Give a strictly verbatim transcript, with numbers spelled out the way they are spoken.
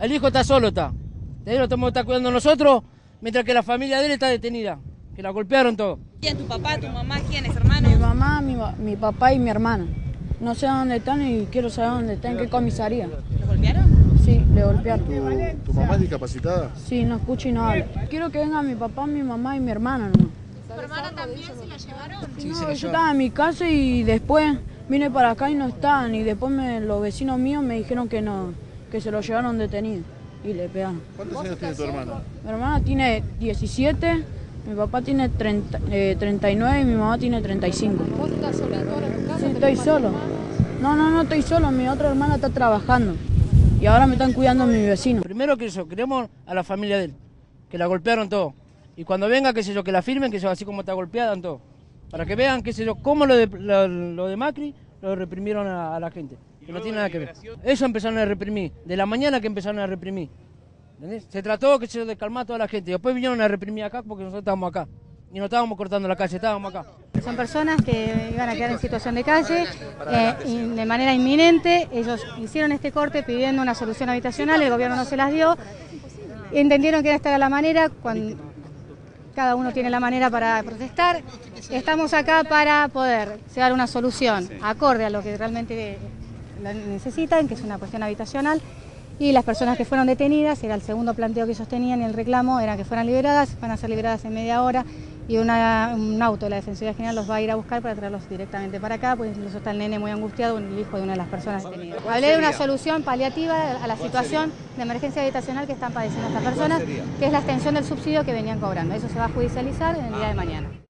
El hijo está solo, está. De él lo estamos está cuidando nosotros, mientras que la familia de él está detenida, que la golpearon todo. ¿Quién? ¿Tu papá, tu mamá? ¿Quiénes, hermanos? Mi mamá, mi, mi papá y mi hermana. No sé dónde están y quiero saber dónde están, en qué comisaría. ¿Los golpearon? Sí, le golpearon. ¿Tu, tu mamá es discapacitada? Sí, no escucha y no habla. Quiero que venga mi papá, mi mamá y mi hermana, ¿no? ¿Tu hermana también se la llevaron? Sí, No, se la yo llevaron. estaba en mi casa y después vine para acá y no estaban. Y después me, los vecinos míos me dijeron que no, que se lo llevaron detenido y le pegaron. ¿Cuántos años tiene tu hermana? Mi hermana tiene diecisiete, mi papá tiene treinta, eh, treinta y nueve y mi mamá tiene treinta y cinco. ¿Vos estás sola ahora en tu casa? Sí, estoy solo. No, no, no estoy solo, mi otra hermana está trabajando. Y ahora me están cuidando mis vecinos. Primero que eso, queremos a la familia de él, que la golpearon todo. Y cuando venga, qué sé yo, que la firmen, que sea así como está golpeada en todo. Para que vean, qué sé yo, cómo lo de, lo, lo de Macri lo reprimieron a, a la gente. Que no tiene nada que ver. Eso empezaron a reprimir, de la mañana que empezaron a reprimir. ¿Entendés? Se trató, qué sé yo, de calmar a toda la gente. Y después vinieron a reprimir acá porque nosotros estábamos acá. Y no estábamos cortando la calle, estábamos acá. Son personas que iban a quedar en situación de calle eh, y de manera inminente. Ellos hicieron este corte pidiendo una solución habitacional, el gobierno no se las dio. Entendieron que esta era la manera, cuando cada uno tiene la manera para protestar. Estamos acá para poder llegar a una solución acorde a lo que realmente necesitan, que es una cuestión habitacional. Y las personas que fueron detenidas, era el segundo planteo que ellos tenían y el reclamo era que fueran liberadas, van a ser liberadas en media hora y una, un auto de la Defensoría General los va a ir a buscar para traerlos directamente para acá, pues incluso está el nene muy angustiado, el hijo de una de las personas detenidas. Hablé de una solución paliativa a la situación de emergencia habitacional que están padeciendo estas personas, que es la extensión del subsidio que venían cobrando. Eso se va a judicializar en el día de mañana.